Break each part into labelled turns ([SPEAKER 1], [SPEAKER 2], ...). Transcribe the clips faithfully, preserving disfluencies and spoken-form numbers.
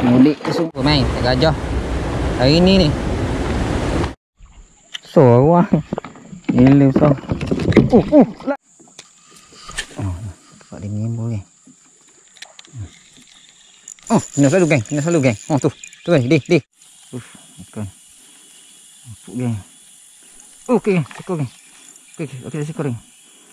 [SPEAKER 1] Mudik ke sumber main tak gajah. Hari ni ni. So wah. Gila so. Uh uh. Oh, tempat dia menyembul ni. Oh, kena selalu geng, kena selalu geng. Oh tu. Tu geng, di, di. Uff, makan. Empuk geng. Okey, sekor geng. Okey, okey, okey, sekor geng.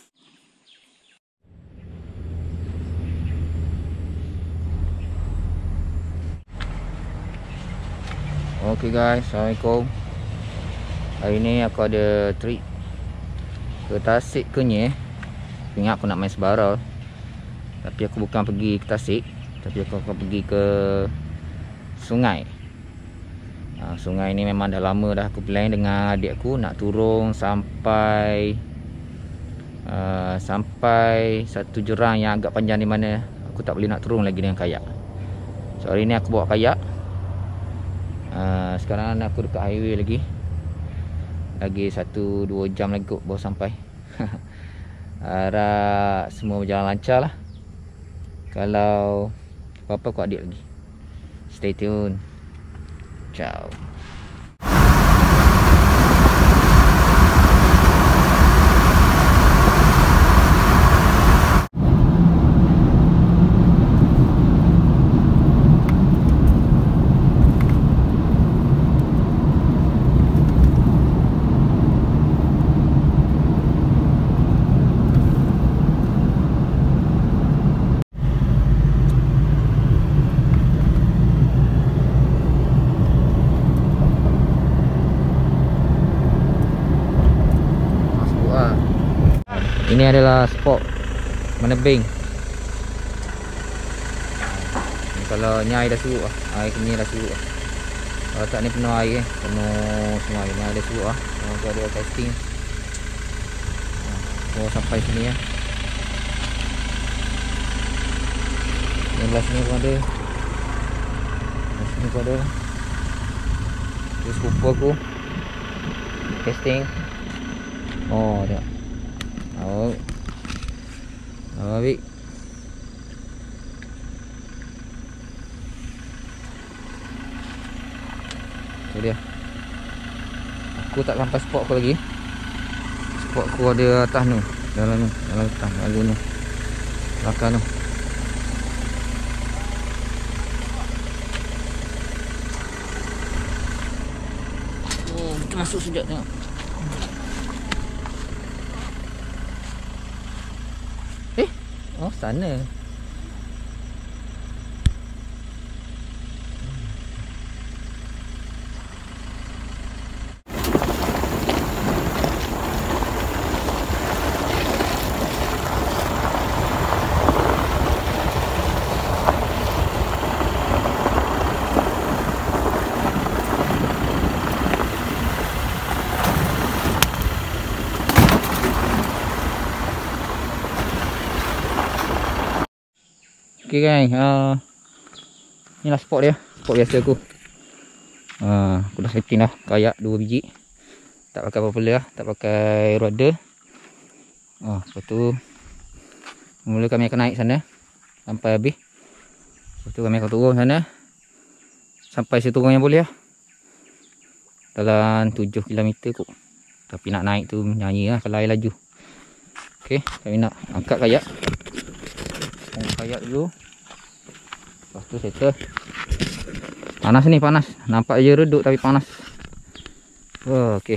[SPEAKER 1] Okey guys, Assalamualaikum. Hari ni aku ada trip ke Tasik Kenyir. Ingat aku nak main Sebarau, tapi aku bukan pergi ke Tasik, tapi aku akan pergi ke sungai. ha, Sungai ni memang dah lama dah aku plan dengan adik aku nak turun sampai uh, Sampai satu jurang yang agak panjang, di mana aku tak boleh nak turun lagi dengan kayak. So hari ni aku bawa kayak. uh, Sekarang aku dekat highway lagi. Lagi satu dua jam lagi kot baru sampai. Harap semua berjalan lancar lah. Kalau apa-apa aku update lagi. Stay tune. Ciao. Ini adalah spot menebing. Ni kalau ni air dah surut lah. Air kenyir dah surut lah. Kalau tak ni penuh air eh. Penuh semua air. Ni ada surut lah. Semua tu ada testing. Oh, sampai sini ya. Yang belah sini pun ada. Belah sini pun ada. Terus sepupu aku testing. Oh, tengok. Oh, oh, Bik. Tu dia. Aku tak sampai spot aku lagi. Spot aku ada atas tu, dalam tu, dalam atas, dalam gunung belakang tu. Oh, kita masuk sekejap tengok. Oh, sana. Okay gang, uh, inilah spot dia. Spot biasa aku. uh, Aku dah setting dah kayak dua biji. Tak pakai propeller lah, tak pakai roda. uh, Lepas tu mula kami akan naik sana sampai habis. Lepas tu kami akan turun sana sampai seturun yang boleh lah. Dalam tujuh kilometer kot. Tapi nak naik tu nyanyi lah kalau air laju. Okay, kami nak angkat kayak. Angkat kayak dulu. Lepas tu settle. Panas ni, panas. Nampak je redup tapi panas. Oh, okey.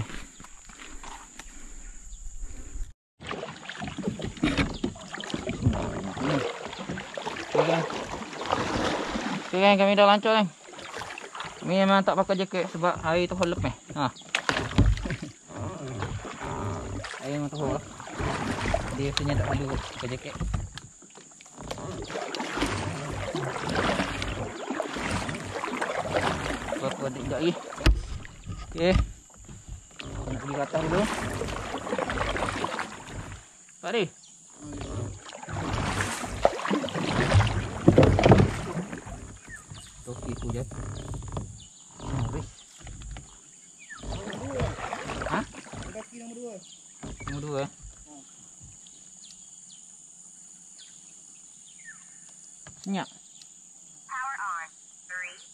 [SPEAKER 1] Okey kan, kami dah lancar kan. Kami memang tak pakai jaket sebab air tu holep eh. Ha. Air memang tu holep. Dia biasanya tak perlu pakai jaket. Apa adik sekejap lagi. Okey, nak pergi ke atas dulu. Pari. Toki tu je. Habis. Ha? Toki nombor dua. Nombor dua. Senyap. Power on. three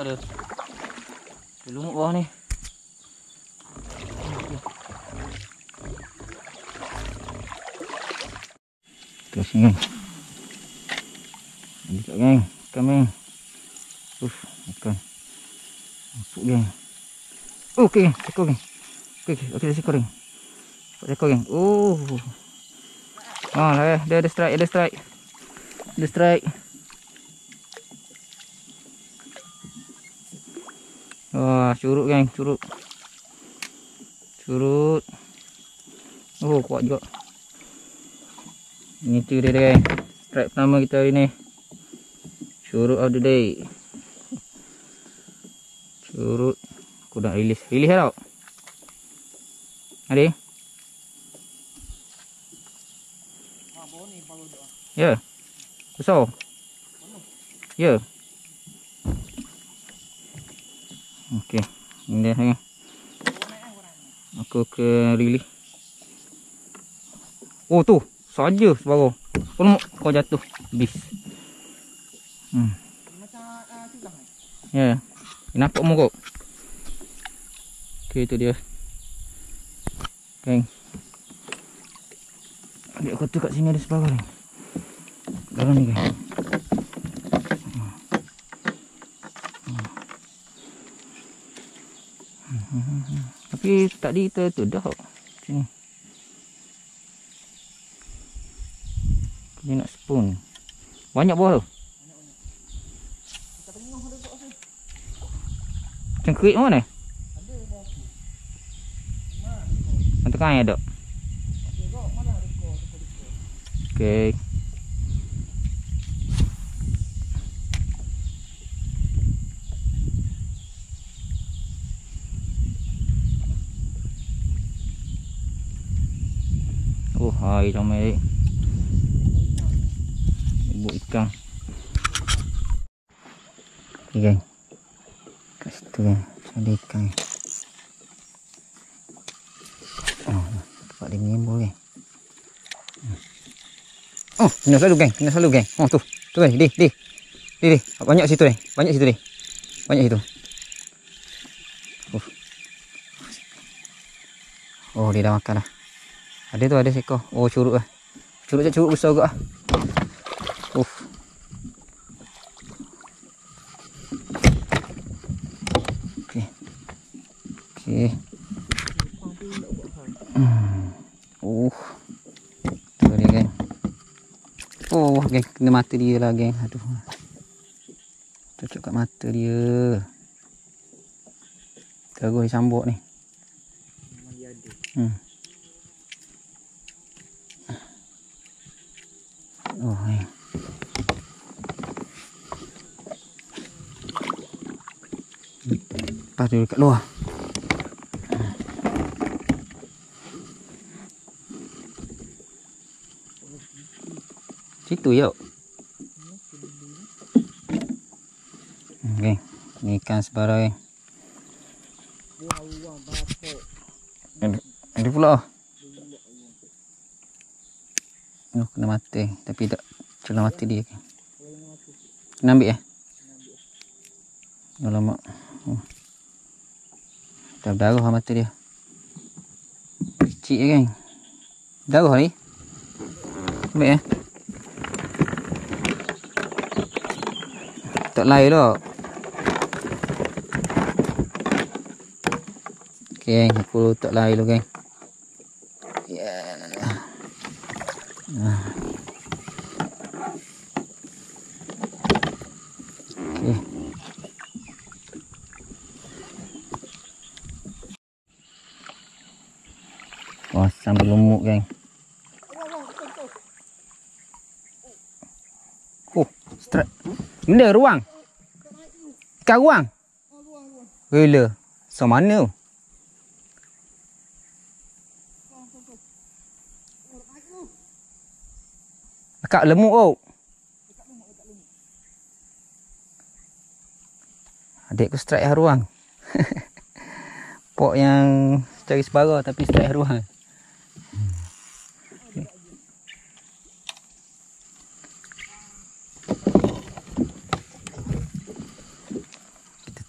[SPEAKER 1] ada. Ada lumut bawah ni. Terus ni geng. Ambil kat geng. Ikan geng. Uff, ikan. Empuk geng. Oh, okey geng, sekor geng. Okey, okey, okey, dah sekor geng. Dapat sekor geng. Oh. Ah, dah, dia ada strike, ada strike. Ada strike. Wah, curut geng, curut. Curut. Oh, kuat juga. Ini tu dia geng. Strike pertama kita hari ni. Curut of the day. Curut. Aku dah release. Release tau. Ada? Ya. Besar. Ya. Okey. Ini dia ni. Aku ke release. Oh tu. Saja separuh. Kau kau jatuh. Bis. Hmm. Ya. Nampak muka. Okey, itu dia. Geng. Adik aku tu kat sini ada separuh ni. Dalam ni, geng. Tapi tadi kita tu dah sini. Dia nak spoon. Banyak bawah tu. Cengkerik mana? Ada bawah tu. Mana? Tengah ada. Okey. Oh, hai ramai. Bubuk ikan. Okey, geng. Kat situ geng, ada ikan. Oh, tempat dia menyembur geng. Oh, kena selalu geng, kena selalu geng. Oh tu, tu geng, di, di. Di, di. Banyak situ ni, banyak situ ni. Banyak situ. Uh. Oh, dia dah makan dah. Ada tu, ada seekor. Oh, curut lah. Curut je, curut besar juga lah. Uh. Okey. Okey. Hmm. Uh. Tu dia geng. Oh, geng, kena mata dia lah geng. Aduh. Cocok kat mata dia. Terus disambuk ni. Memang dia ada. Hmm. Oh, ni. Lepas dia dekat luar. Situ yuk. Okey, ni ikan sebarang. Ada, ada pula. Oh, kena mati, tapi tak celah mati dia. Kena ambil eh? Alamak. Oh. Dah berdarah mata dia. Kecil je kan. Darah ni. Ambil eh. Tak lain lah. Okay, aku tak lain dulu geng. Yeah. Nah. Okay. Wah, sambil lumuk geng. Oh, strike. Benda ruang. Ikan ruang. Gila. So mana tu? Dekat lemuk tu. Adik aku strike haruang. Pok yang cari sebara tapi strike haruang. Kita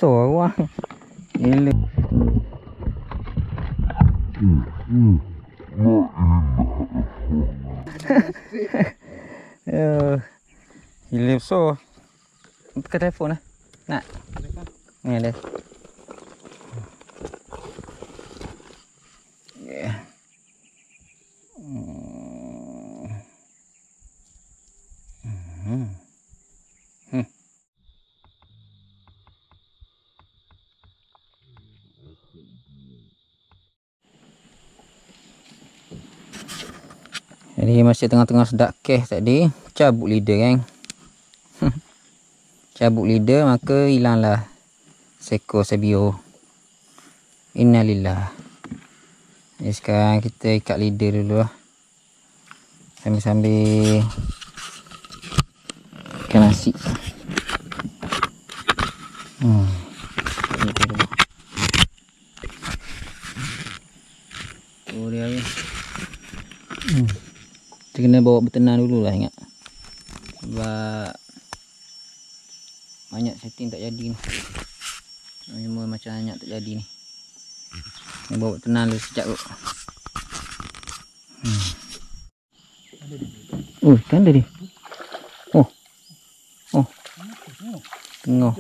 [SPEAKER 1] besar wah. Gila. Hmm. Hmm. Ya. Gila besar. Pakai telefon lah. Nak. Ni ada. Yeah. Hmm. Hmm. Jadi masih tengah-tengah sedak kes tadi, cabut leader kan. Cabut leader maka hilanglah seekor sebio. Innalillah. Jadi sekarang kita ikat leader dulu lah. Sambil-sambil ikan nasi. Hmm. Oh dia ni. Hmm. Kita kena bawa bertenang dulu lah, ingat. Sebab banyak setting tak jadi ni. Memang macam banyak tak jadi ni. Ni bawa bertenang dulu sekejap kot. Hmm. Oh, ikan dia ni. Oh. Oh. Tengok.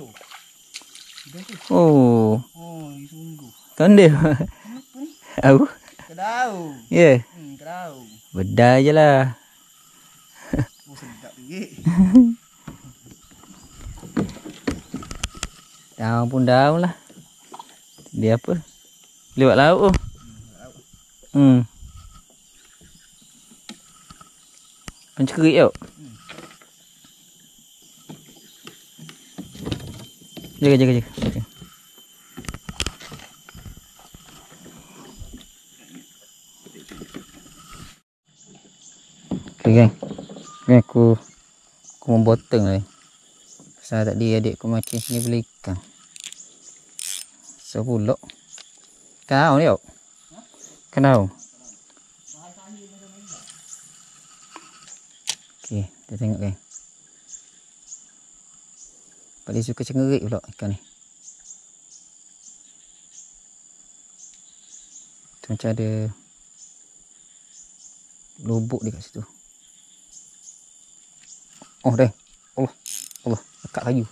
[SPEAKER 1] Oh.
[SPEAKER 2] Oh, sungguh.
[SPEAKER 1] Kan dia. Tahu?
[SPEAKER 2] Kedau.
[SPEAKER 1] Ya. Yeah.
[SPEAKER 2] Hmm, kedau.
[SPEAKER 1] Bedar je lah.
[SPEAKER 2] Oh, sedap sikit.
[SPEAKER 1] Daun pun daun lah. Dia apa? Lewat laut tu. Hmm. Macam kerik tau.
[SPEAKER 2] Hmm.
[SPEAKER 1] Jaga, jaga, jaga. jaga. Okay, gang. Gang aku aku memboteng lah. Pasal tadi adik aku mancing sini boleh ikan. So pulak. Kau ni tau. Kau. Okey, kita tengok gang. Paling suka cengerik pula ikan ni. Tu macam ada lubuk dekat situ. Oh dah. Allah. Allah, dekat kayu.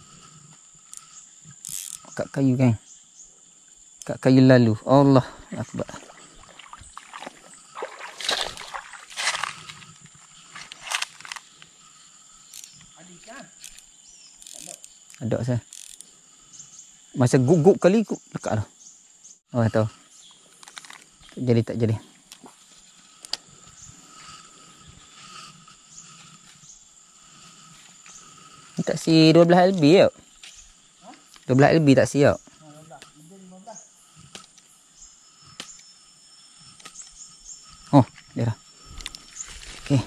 [SPEAKER 1] Dekat kayu kan. Dekat kayu lalu. Allah akbar.
[SPEAKER 2] Ada ikan?
[SPEAKER 1] Ada saya. Masa gugup kali gup dekat dah. Oh tahu. Tak jadi tak jadi. Tak si dua belas lebih tau. dua belas lebih tak si tau. Oh, dia dah. Okey.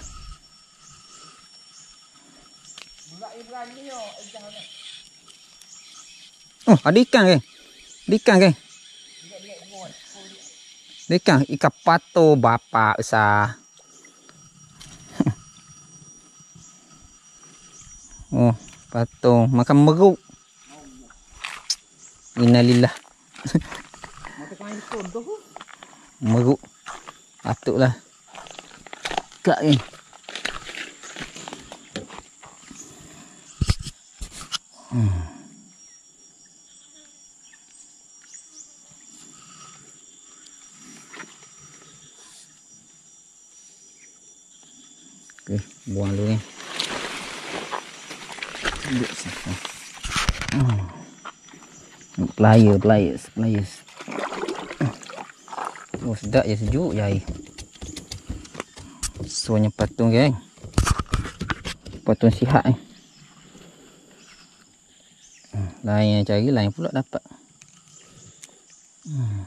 [SPEAKER 1] Oh, ada ikan ke? Ada ikan ke? Ada ikan, ikan pato bapa besar. Oh, patung makan meruk. Innalillah.
[SPEAKER 2] Makan ikan tu.
[SPEAKER 1] Meruk. Patutlah. Kak ni. Hmm. Okey, buang dulu ni. Hmm. Player, players, players. Oh, sedap je, sejuk je air. Suanya patung geng. Patung sihat ni. Hmm. Lain yang cari, lain pula dapat. Hmm.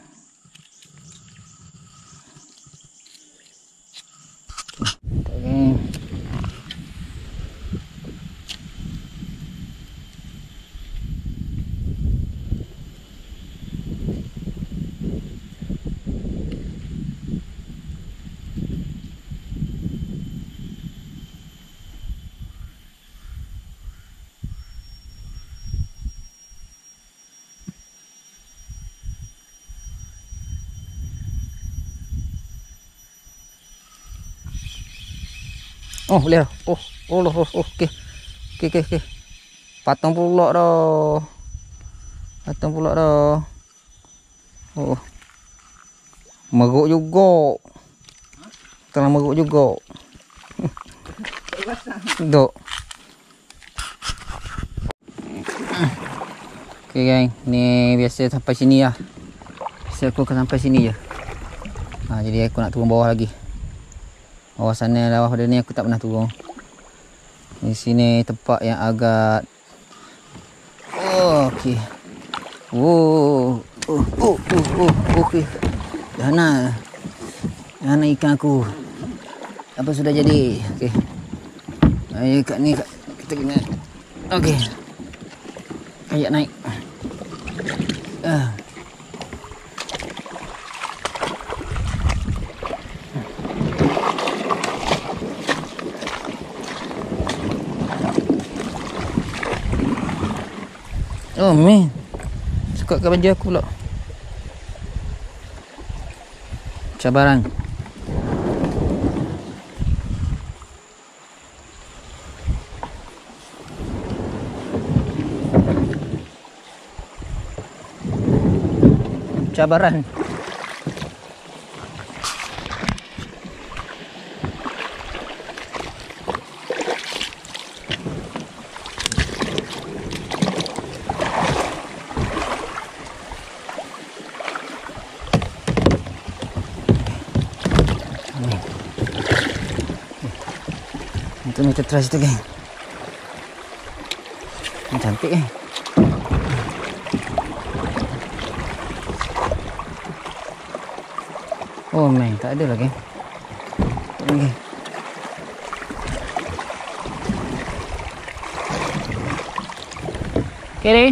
[SPEAKER 1] Okay. Oh, boleh dah. Oh, oh, oh, oh, okey. Okey, okey, okey. Patang pula dah. Patang pula dah. Oh. Meruk juga. Tengah meruk juga. Duk. Okey, gang. Ni biasa sampai sini lah. Biasa aku akan sampai sini je. Ha, jadi aku nak turun bawah lagi. Bawah sana, bawah pada ni aku tak pernah turun. Di sini tempat yang agak oh, okey. Oh, oh, oh, oh, oh, okey. Dah nak. Dah nak ikan aku. Apa sudah jadi? Okey. Ayo kat ni kat, kita kena. Okey. Kayak naik. Ah. Oh man, suka kat baju aku pula. Cabaran. Cabaran. Itu meter trash itu, geng. Ini cantik, eh. Oh man, tak ada lah, geng. Tak ada, geng. Okay, ni.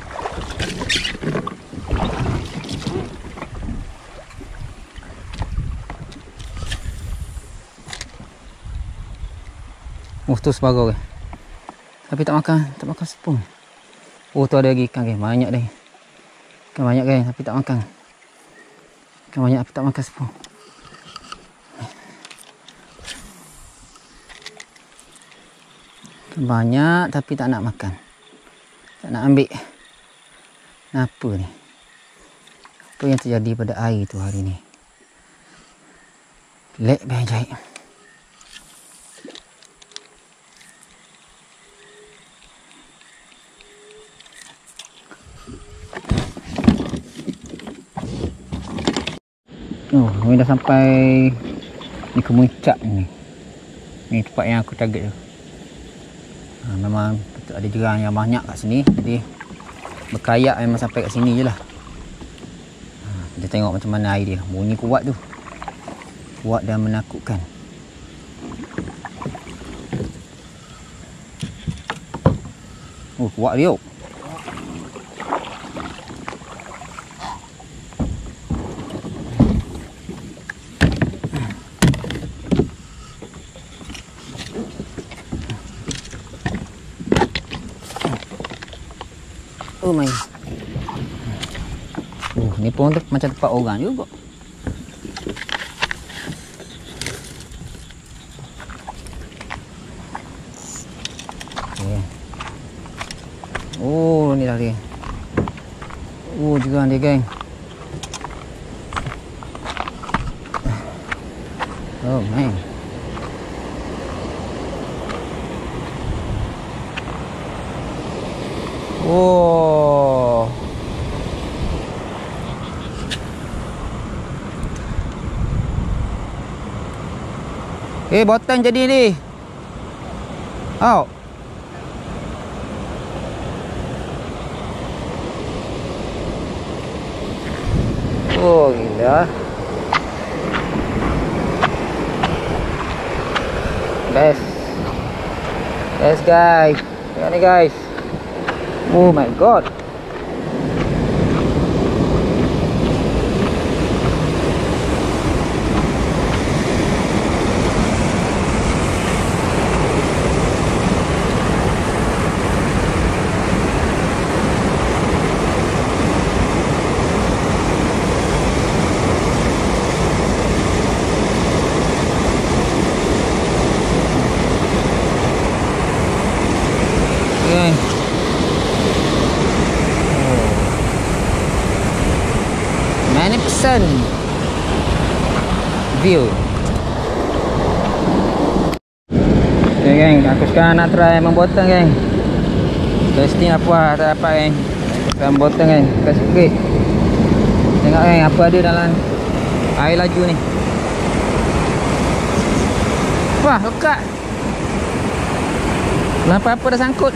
[SPEAKER 1] Oh, tu separuh, geng. Tapi tak makan, tak makan sepung. Oh, tu ada lagi ikan, geng. Banyak dah. Ikan banyak, geng, tapi tak makan. Ikan banyak tapi tak makan sepung. Ikan banyak tapi tak nak makan. Tak nak ambil. Kenapa ni? Apa yang terjadi pada air tu hari ni? Lek biar jahit. Oh, ni dah sampai ni kemuncak ni. Ni tempat yang aku target tu. Ha, memang betul ada jerang yang banyak kat sini. Jadi berkayak memang sampai kat sini je lah. Ha, kita tengok macam mana air dia. Bunyi kuat tu. Kuat dan menakutkan. Oh, kuat dia. Oh my. Oh, ni pun tu macam tempat orang juga. Okay. Oh, ni dah dia. Oh, juga dia, geng. Oh man. Oh. Eh, botan jadi ni. Oh. Oh, gila. Best. Best, guys. Tengok ni, guys. Oh my god. Sun View. Okay geng, aku sekarang nak try membotong geng. Testing apa tak dapat geng. Kita membotong geng, buka sikit. Tengok geng apa ada dalam air laju ni. Wah, lekat. Apa-apa dah sangkut.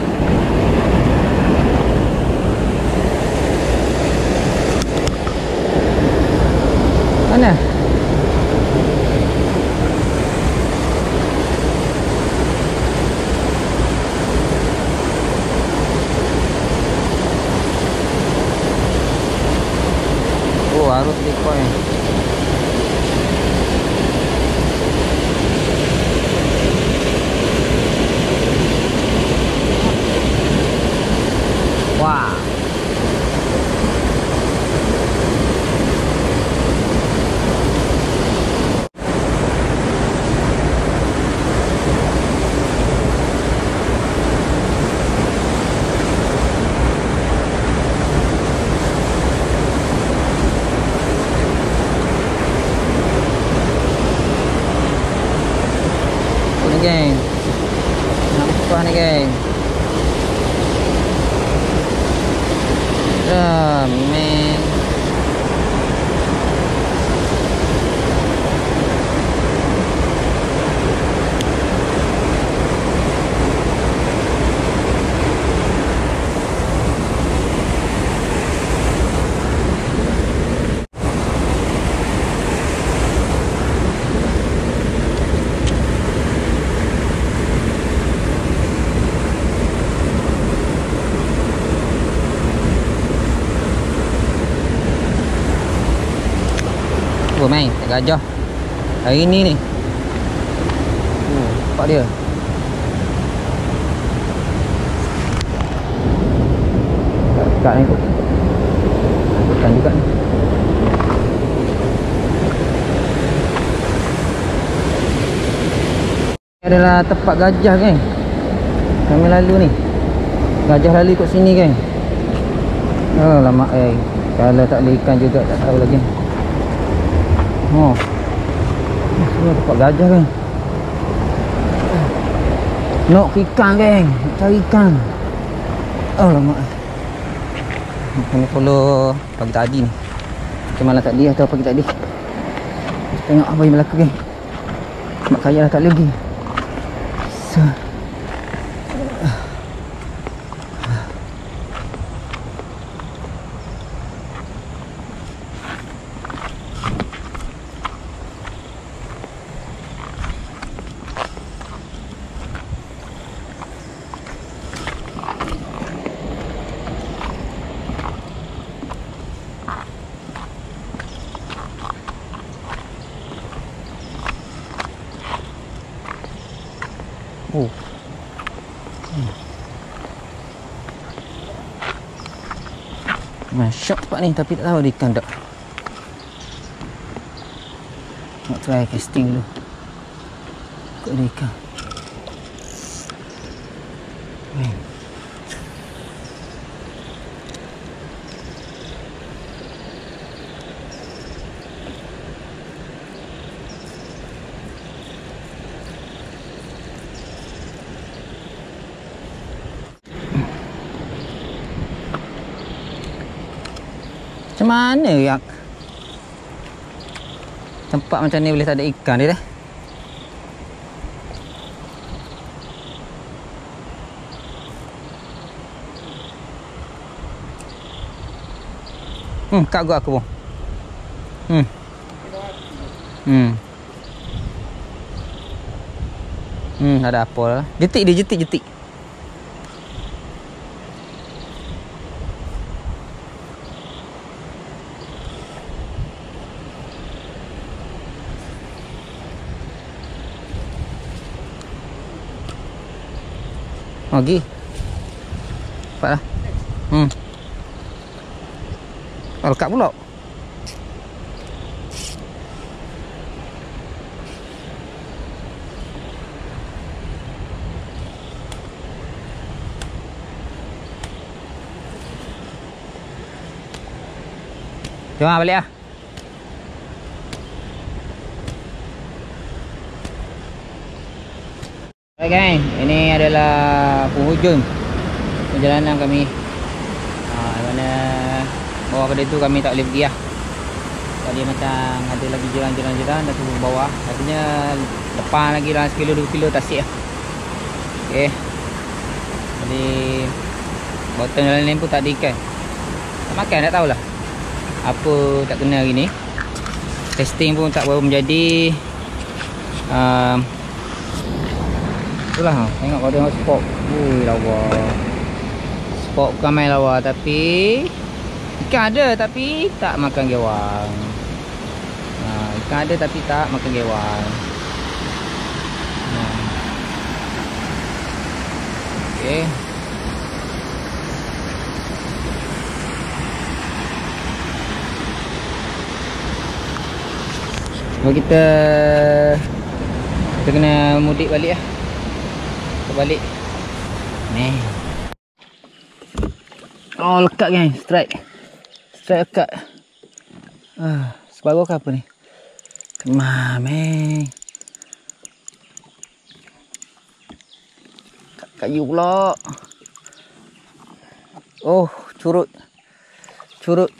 [SPEAKER 1] Mana? Oh, harus dikoi. Wah. Geng, nampak ni geng. Ah, man. Wah main, tak gajah. Hari ni ni. Oh, nampak dia. Dekat ni kot. Dekat juga ni. Ini adalah tempat gajah geng. Kami lalu ni. Gajah lalu kat sini geng. Oh lama eh. Kalau tak ada ikan juga tak tahu lagi. Oh, ini tempat gajah geng. Nak ikan geng, nak cari ikan. Oh lama. Kami follow pagi tadi ni. Macam malam tadi atau pagi tadi. Tengok apa yang berlaku geng. Mak kaya dah tak lagi. So oh. Hmm. Masya tempat ni tapi tak tahu ada ikan tak. Nak try casting dulu. Kok ada ikan. Hmm. Macam mana yak? Tempat macam ni boleh tak ada ikan dia dah. Hmm, kat gua aku pun. Hmm. Hmm. Hmm, ada apa lah. Jetik dia, jetik, jetik. Oh, pergi. Nampak lah. Hmm. Oh, lekat pula. Jom lah balik lah. Alright guys, ini adalah penghujung perjalanan kami. Ah, mana bawah pada tu kami tak boleh pergi lah. Tadi macam ada lagi jiran-jiran-jiran dah turun bawah. Artinya depan lagi dalam sekilo dua kilo tasik lah. Okey. Jadi botol jalan lain pun tak ada ikan. Tak makan tak tahulah apa tak kena hari ni. Testing pun tak baru menjadi. Um, itulah tengok kau tengok spot. Ui lawa. Spot bukan main lawa tapi ikan ada tapi tak makan gewang. Ha, ikan ada tapi tak makan gewang. Ha. Okey. Kalau kita kita kena mudik balik lah. Kita balik. Ni. Oh, lekat geng, strike. Strike lekat. Ah, separuh ke apa ni? Kemah meh. Kayu pula. Oh, curut. Curut.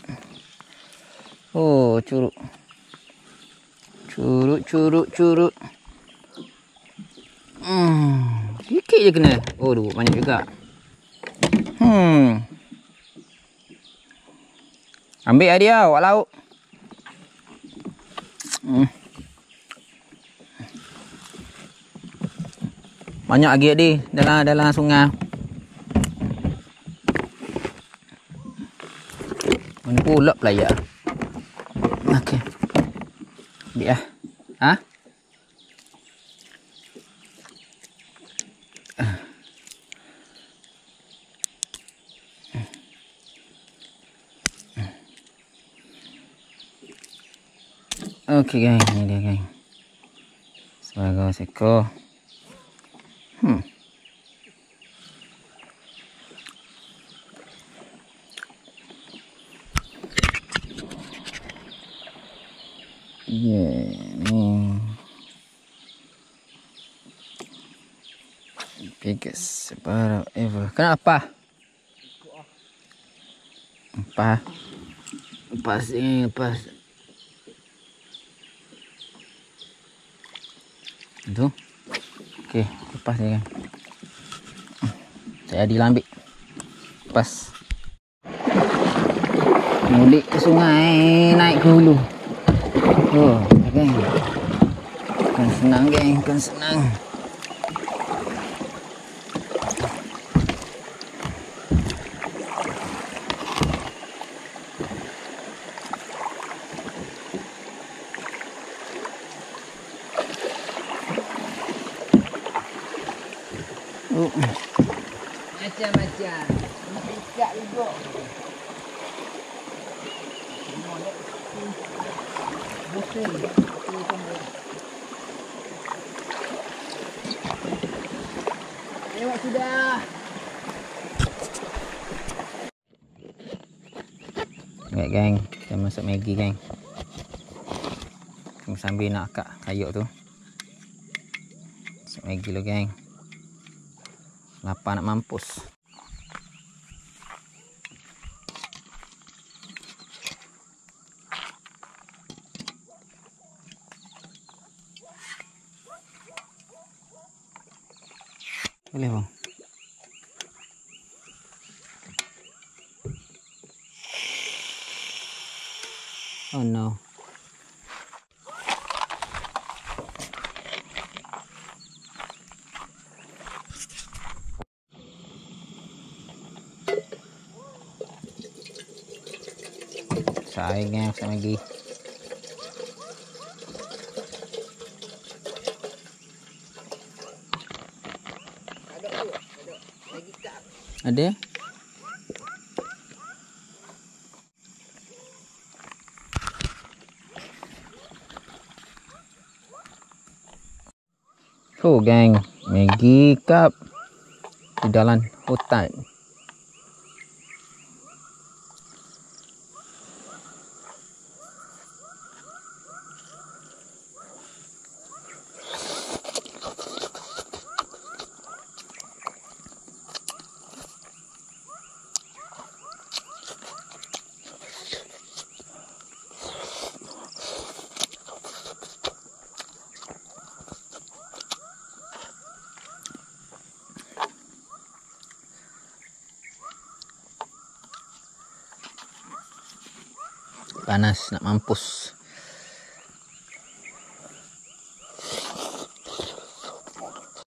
[SPEAKER 1] Oh, curut. Curut, curut, curut. Hmm, sikit je kena. Oh, dua banyak juga. Hmm. Ambil dia, awak lauk. Hmm. Banyak lagi di dalam dalam sungai. Mana pula pelayar. Okey. Ambil lah. Ha? Okey guys, ni dia guys. Sebagai seekor. Hmm. Yeah, ni. Biggest sparrow ever. Kenapa? Apa? Lepas ni, lepas. Tu. Okey, lepas dia kan. Saya adil ambil. Lepas. Mudik ke sungai, naik ke hulu. Oh, geng. Kan senang geng, kan senang. Oh. Macam-macam. Ikat juga. Betul. Tengok sudah. Baik geng, kita masak Maggi geng. Sambil nak akak kayuk tu. Masak Maggi lo geng. Lapar nak mampus. Boleh bang. Oh no. Sayangnya sama lagi. Ada? Oh geng, Maggi cup di dalam hutan. Panas nak mampus.